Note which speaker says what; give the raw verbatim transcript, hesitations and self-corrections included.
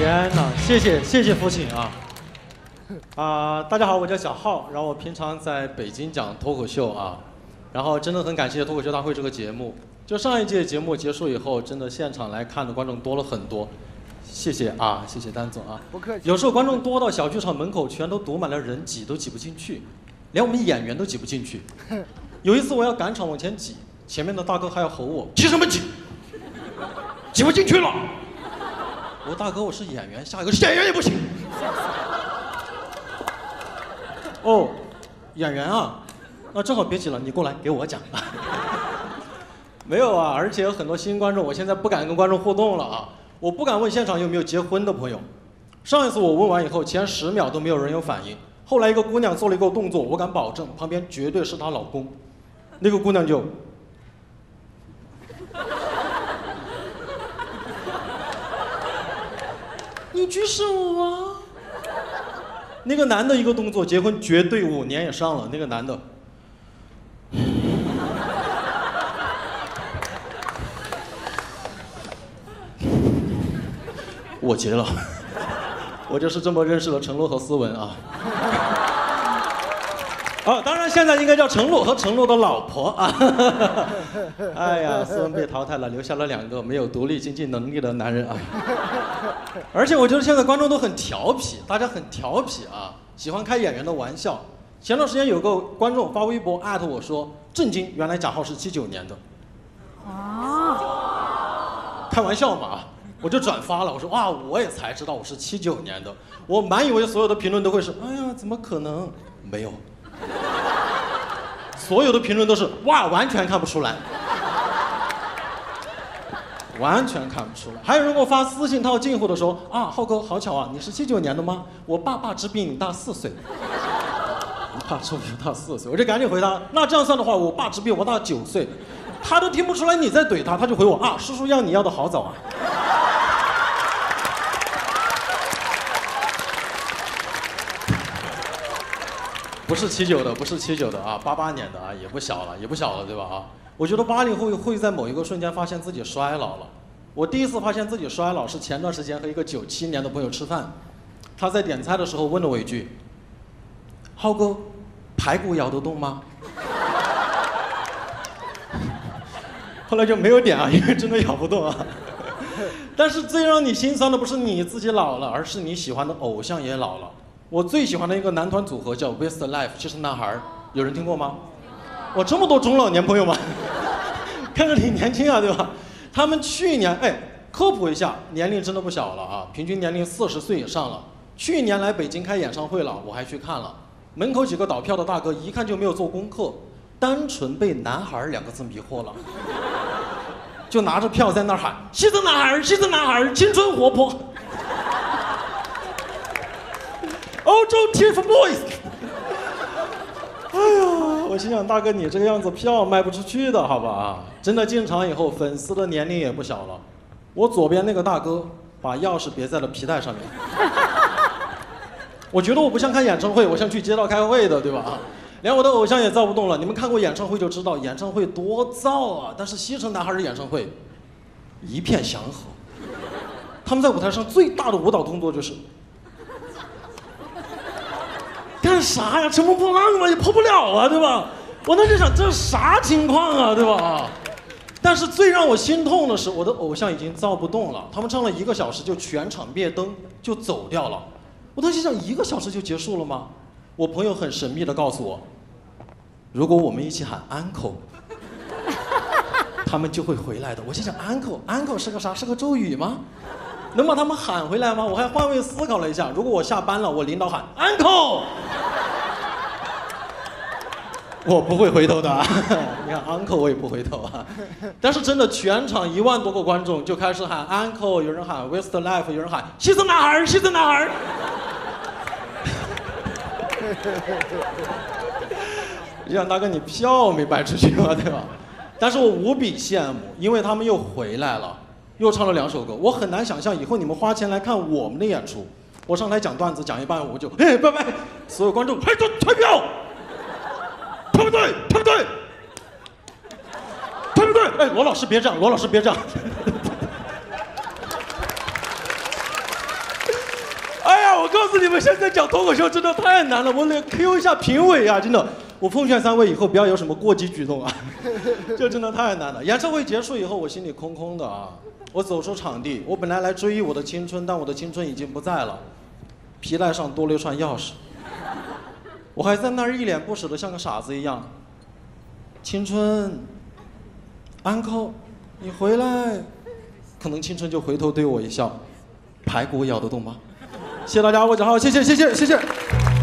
Speaker 1: 天哪，谢谢谢谢父亲啊！啊、大家好，我叫小浩，然后我平常在北京讲脱口秀啊，然后真的很感谢脱口秀大会这个节目。就上一届节目结束以后，真的现场来看的观众多了很多，谢谢啊，谢谢丹总啊。
Speaker 2: 不客气。
Speaker 1: 有时候观众多到小剧场门口全都堵满了人，挤都挤不进去，连我们演员都挤不进去。有一次我要赶场往前挤，前面的大哥还要吼我：“挤什么挤？挤不进去了！”我说：“大哥，我是演员，下一个是演员也不行。”哦，演员啊，那正好别挤了，你过来给我讲。没有啊，而且有很多新观众，我现在不敢跟观众互动了啊，我不敢问现场有没有结婚的朋友。上一次我问完以后，前十秒都没有人有反应，后来一个姑娘做了一个动作，我敢保证旁边绝对是她老公。那个姑娘就，你举手啊。那个男的一个动作，结婚绝对五年以上了。那个男的，我结了，我就是这么认识了陈露和思文啊。哦，当然现在应该叫陈露和陈露的老婆啊。哎呀，思文被淘汰了，留下了两个没有独立经济能力的男人啊。而且我觉得现在观众都很调皮，大家很调皮啊，喜欢开演员的玩笑。前段时间有个观众发微博艾特我说：“震惊，原来贾浩是七九年的。”啊，开玩笑嘛，我就转发了。我说：“哇，我也才知道我是七九年的。”我满以为所有的评论都会是：“哎呀，怎么可能？”没有，所有的评论都是：“哇，完全看不出来。”完全看不出来。还有人给我发私信套近乎的说：“啊，浩哥，好巧啊，你是七九年的吗？我爸爸只比你大四岁。”我爸只比我大四岁，我就赶紧回他：“那这样算的话，我爸只比我大九岁。”他都听不出来你在怼他，他就回我：“啊，叔叔要你要的好早啊。”不是七九的，不是七九的啊，八八年的啊，也不小了，也不小了，对吧啊？我觉得八零后会在某一个瞬间发现自己衰老了。我第一次发现自己衰老是前段时间和一个九七年的朋友吃饭，他在点菜的时候问了我一句：“浩哥，排骨咬得动吗？”后来就没有点啊，因为真的咬不动啊。但是最让你心酸的不是你自己老了，而是你喜欢的偶像也老了。我最喜欢的一个男团组合叫 Westlife， 七十男孩，有人听过吗？我这么多中老年朋友们，看着挺年轻啊，对吧？他们去年，哎，科普一下，年龄真的不小了啊，平均年龄四十岁以上了。去年来北京开演唱会了，我还去看了。门口几个倒票的大哥一看就没有做功课，单纯被男孩两个字迷惑了，就拿着票在那儿喊：“西子男孩，西子男孩，青春活泼。”欧洲 TFBOYS。哎呀，我心想，大哥，你这个样子票卖不出去的，好吧啊！真的进场以后，粉丝的年龄也不小了。我左边那个大哥把钥匙别在了皮带上面。我觉得我不像看演唱会，我像去街道开会的，对吧啊？连我的偶像也造不动了。你们看过演唱会就知道，演唱会多燥啊！但是西城男孩的演唱会一片祥和。他们在舞台上最大的舞蹈动作就是干啥呀？乘风破浪嘛，也破不了啊，对吧？我那就想，这啥情况啊，对吧？但是最让我心痛的是，我的偶像已经造不动了。他们唱了一个小时就全场灭灯就走掉了。我当时想，一个小时就结束了吗？我朋友很神秘的告诉我，如果我们一起喊 uncle， 他们就会回来的。我心想 uncle uncle 是个啥？是个咒语吗？能把他们喊回来吗？我还换位思考了一下，如果我下班了，我领导喊 uncle， 我不会回头的。你看 uncle 我也不回头啊。但是真的，全场一万多个观众就开始喊 uncle， 有人喊 Westlife， 有人喊西子男孩，西子男孩。你想大哥，你票没卖出去嘛，对吧？但是我无比羡慕，因为他们又回来了。又唱了两首歌，我很难想象以后你们花钱来看我们的演出，我上台讲段子讲一半我就哎拜拜，所有观众退退退票，退不对退不对退不对，哎罗老师别这样，罗老师别这样。 告诉你们，现在讲脱口秀真的太难了，我得 Q 一下评委啊，真的。我奉劝三位以后不要有什么过激举动啊，这真的太难了。演唱会结束以后，我心里空空的啊。我走出场地，我本来来追忆我的青春，但我的青春已经不在了。皮带上多了一串钥匙，我还在那儿一脸不舍的像个傻子一样。青春 ，uncle， 你回来，可能青春就回头对我一笑。排骨咬得动吗？谢谢大家，我讲好，谢谢谢谢谢谢。